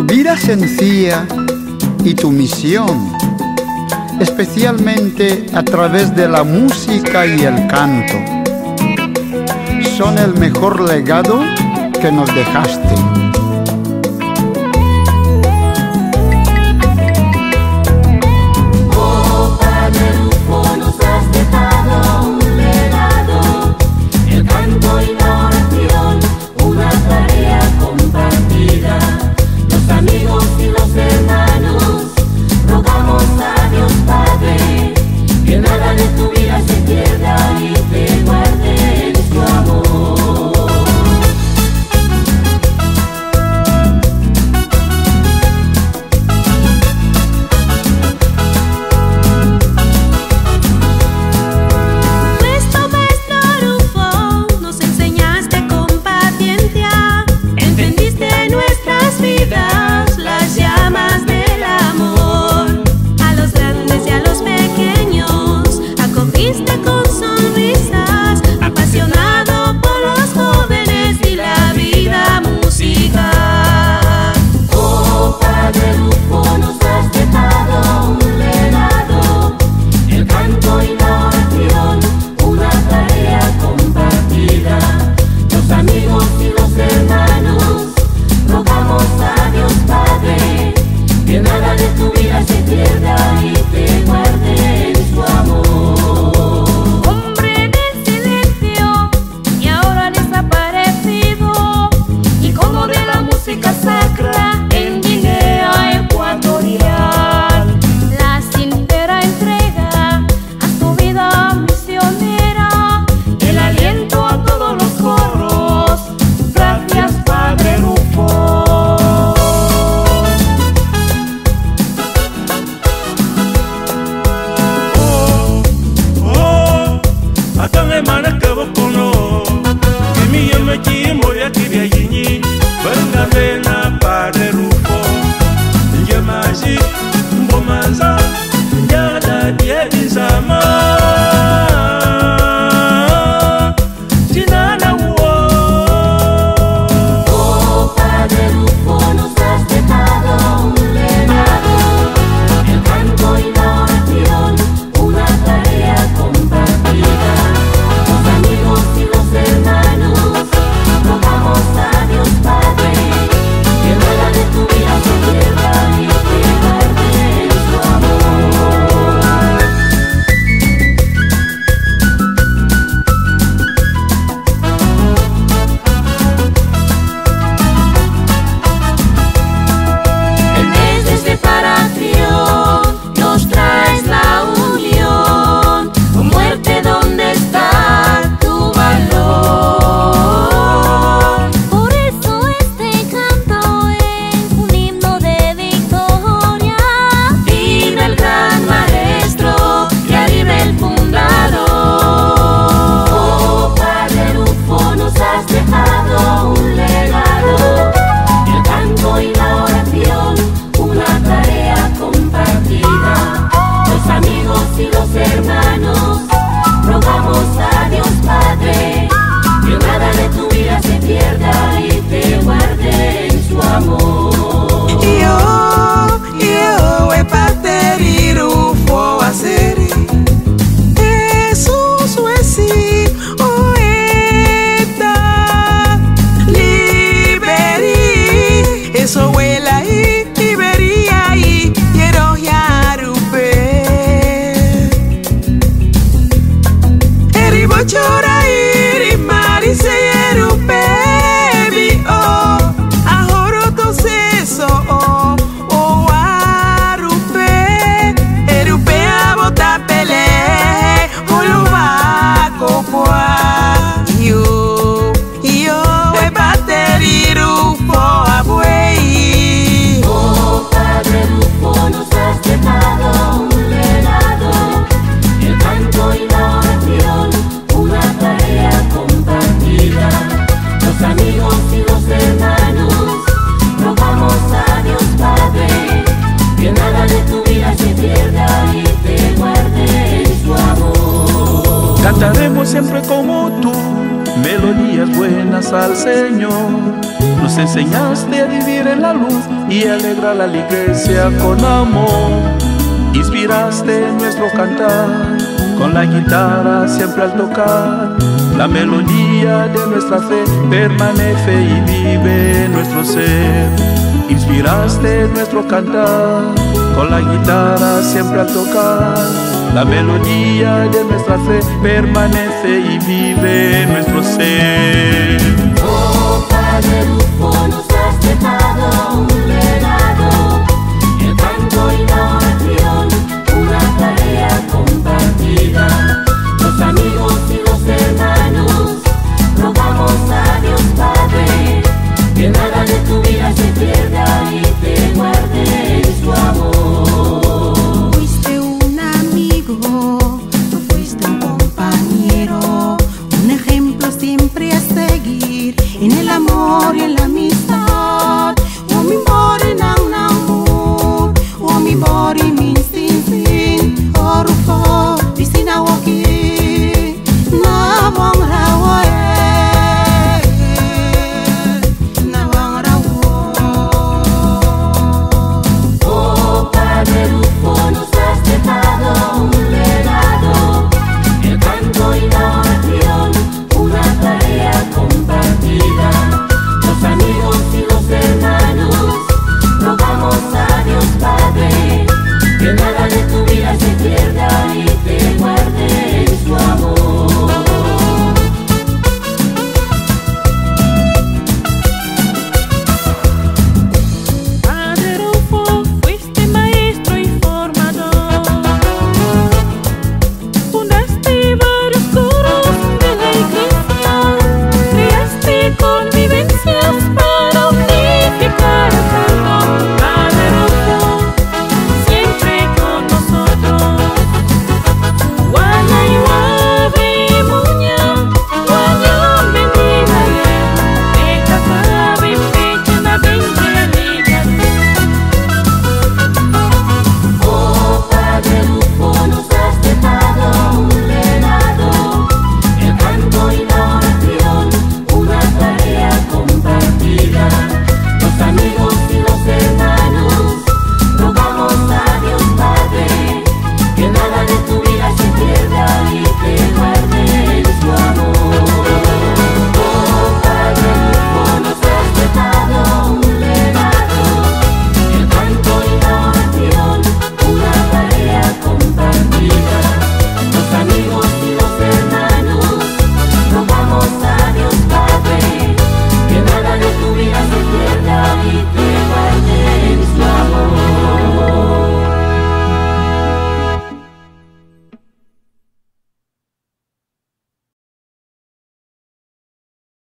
Tu vida sencilla y tu misión, especialmente a través de la música y el canto, son el mejor legado que nos dejaste. Siempre como tú, melodías buenas al Señor. Nos enseñaste a vivir en la luz y alegrar a la iglesia con amor. Inspiraste nuestro cantar, con la guitarra siempre al tocar. La melodía de nuestra fe permanece y vive en nuestro ser. Inspiraste nuestro cantar, con la guitarra siempre al tocar. La melodía de nuestra fe permanece y vive en nuestro ser. Oh Padre Rufo, nos has dejado un legado, el canto y la oración, una tarea compartida. Los amigos y los hermanos, rogamos a Dios Padre, que nada de tu vida se pierda y te guarde en su amor. Fuiste un amigo, tú fuiste un compañero, un ejemplo siempre a seguir en el amor y en la amistad. O mi mori nang namur, o mi mori min sin sin, o Rufo di sinawaki na bang rawa na bang rawa. Oh Padre Rufo, nos has dejado un legado, el canto y la oración, una tarea compartida. Los amigos y los hermanos, rogamos a Dios Padre, que nada